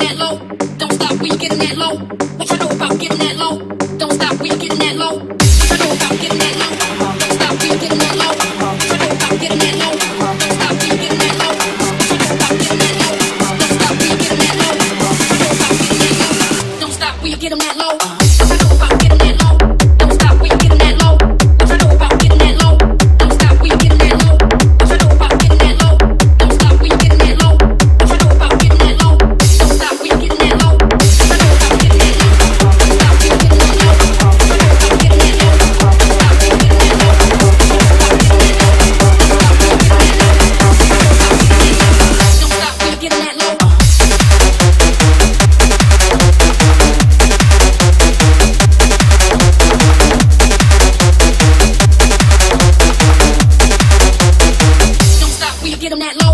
that low. Don't stop when you're getting that low. What you know about getting that low? Don't stop when you're getting that low. What you know about getting that low? Don't stop when you're getting that low. What you know about getting that low? Don't stop when you're getting that low. What you know about getting that low? Don't stop when you're getting that low. What you know about getting that low? Don't stop when you're getting that low. What you know about getting that low? Don't stop when you're getting that low. What you know about getting that low? Don't stop when you're getting that low. What you know about getting that low? Don't stop when you're getting that low. What you know about getting that low? Don't stop when you're getting that low. What you know about getting that low? Don't stop when you're getting that low. What you know about getting that low? Don't stop when you're getting that low. Don't stop when you're getting that low. Don't stop when you get 'em that low.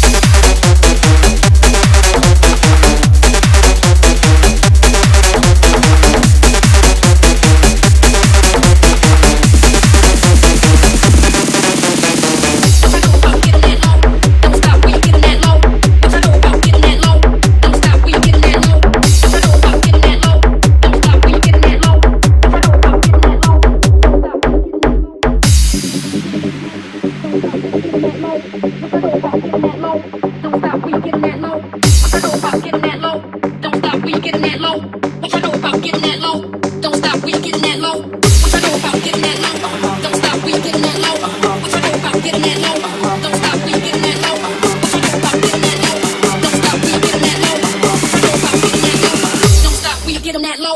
Get 'em that low.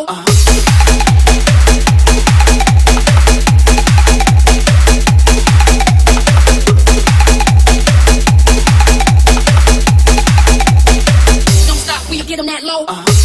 Don't stop when you get 'em that low.